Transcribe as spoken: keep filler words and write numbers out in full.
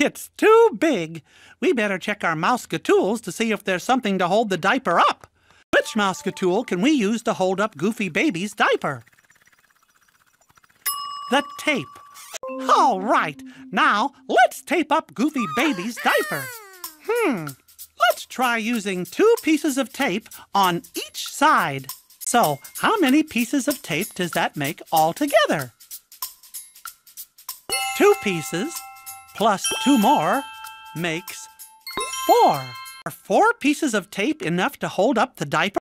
It's too big. We better check our mouse-ga-tools to see if there's something to hold the diaper up. Which mouse-ga-tool can we use to hold up Goofy Baby's diaper? The tape. All right, now let's tape up Goofy Baby's diaper. Hmm, let's try using two pieces of tape on each side. So, how many pieces of tape does that make altogether? Two pieces plus two more makes four. Are four pieces of tape enough to hold up the diaper?